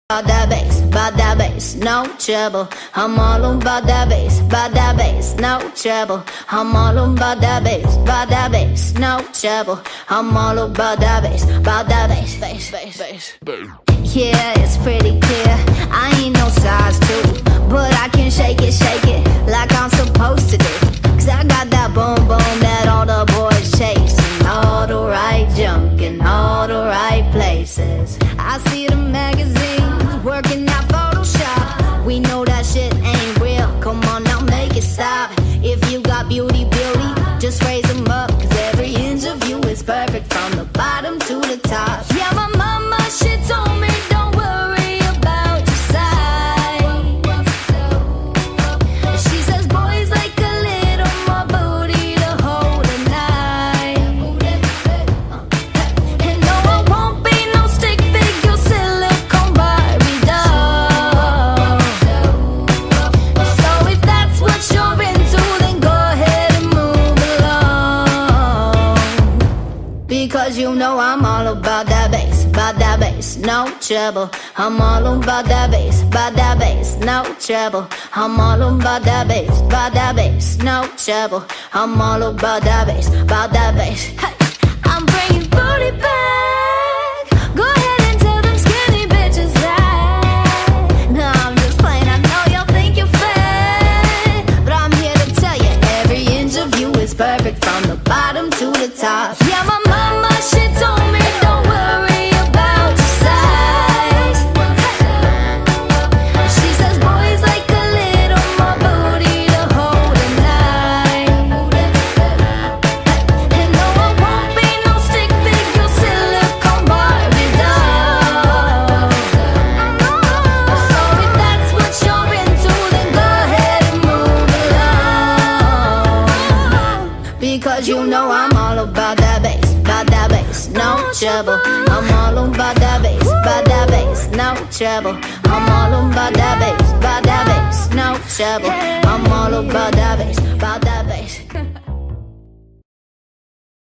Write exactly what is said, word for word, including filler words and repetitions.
About that bass, about that bass, no trouble. I'm all about that bass, about that bass, no trouble. I'm all about that bass, about that bass, no trouble. I'm all about that bass, about that bass, bass, bass, bass. Yeah, it's pretty clear, I ain't no size two, but I can shake it, shake it like I'm supposed to do. Cause I got that boom boom that all the boys chasing, all the right junk in all the right places. I see the magazines working out Photoshop. We know that shit ain't real, come on now make it stop. If you got beauty, beauty, just raise them up. Cause every inch of you is perfect from the bottom to the top. Yeah, my mama, she told me don't worry about your size. She says boys like a little more booty to hold a knife. And no, I won't be no stick figure silicone Barbie doll. So if that's what you're into, then go ahead and move along. Because you know I'm all about that bass, about that bass, no trouble. I'm all about that bass, about that bass, no trouble. I'm all about that bass, about that bass, no trouble. I'm all about that bass, about that bass. Hey, I'm bringing booty back. Go ahead and tell them skinny bitches that. No, I'm just playing, I know y'all think you're fat, but I'm here to tell you every inch of you is perfect from the bottom to the top. Yeah, my mama, she told me don't worry about your size. She says boys like a little more booty to hold a knife. And no, I won't be no stick figure silicone Barbie doll. So if that's what you're into, then go ahead and move along. Because you know I'm all about that bass, about that bass, no trouble. I'm all about that bass, about that bass, no trouble. I'm all about that bass, about that bass, no trouble. I'm all about that bass, about that bass.